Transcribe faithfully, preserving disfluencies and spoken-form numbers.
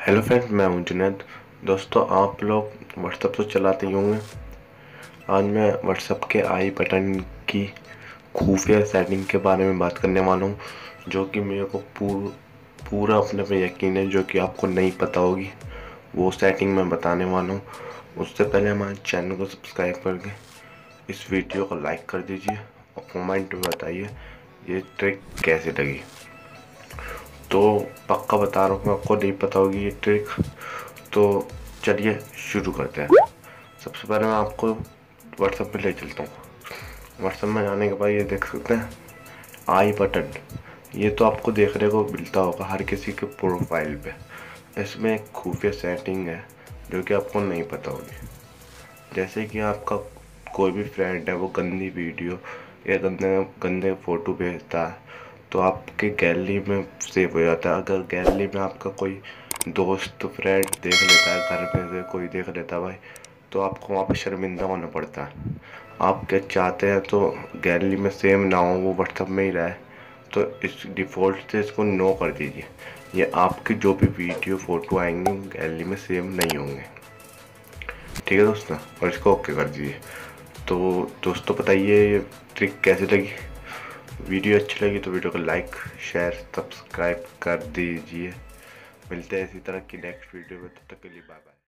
Hello friends, मैं हूं जुनैद। दोस्तों, आप लोग व्हाट्सएप तो चलाते ही होंगे। आज मैं व्हाट्सएप के आई बटन की खुफिया सेटिंग के बारे में बात करने वाला हूं, जो कि मेरे को पूर, पूरा अपने पे यकीन है, जो कि आपको नहीं पता होगी। वो सेटिंग मैं बताने वाला हूं। उससे पहले हमारे चैनल को सब्सक्राइब करके इस वीडियो को लाइक कर दीजिए और कमेंट में बताइए ये ट्रिक कैसे लगी। तो पक्का बता रहा हूँ, आपको नहीं पता होगी ये ट्रिक। तो चलिए शुरू करते हैं। सबसे पहले मैं आपको व्हाट्सएप पे ले चलता हूँ। व्हाट्सएप में जाने के बाद ये देख सकते हैं आई बटन। ये तो आपको देखने को मिलता होगा हर किसी के प्रोफाइल पे। इसमें एक खुफिया सेटिंग है जो कि आपको नहीं पता होगी। जैसे कि आपका कोई भी फ्रेंड है, वो गंदी वीडियो या गंदे गंदे फ़ोटो भेजता है तो आपके गैलरी में सेव हो जाता है। अगर गैलरी में आपका कोई दोस्त फ्रेंड देख लेता है, घर में से कोई देख लेता है भाई, तो आपको वहाँ पे शर्मिंदा होना पड़ता है। आप क्या चाहते हैं तो गैलरी में सेव ना हो, वो व्हाट्सएप में ही रहे, तो इस डिफ़ॉल्ट से इसको नो कर दीजिए। ये आपकी जो भी वीडियो फ़ोटो आएंगे वो गैलरी में सेव नहीं होंगे। ठीक है दोस्तों, और इसको ओके कर दीजिए। तो दोस्तों बताइए ये ट्रिक कैसी लगी। वीडियो अच्छी लगी तो वीडियो को लाइक शेयर सब्सक्राइब कर दीजिए। मिलते हैं इसी तरह की नेक्स्ट वीडियो में, तब तक के लिए बाय बाय।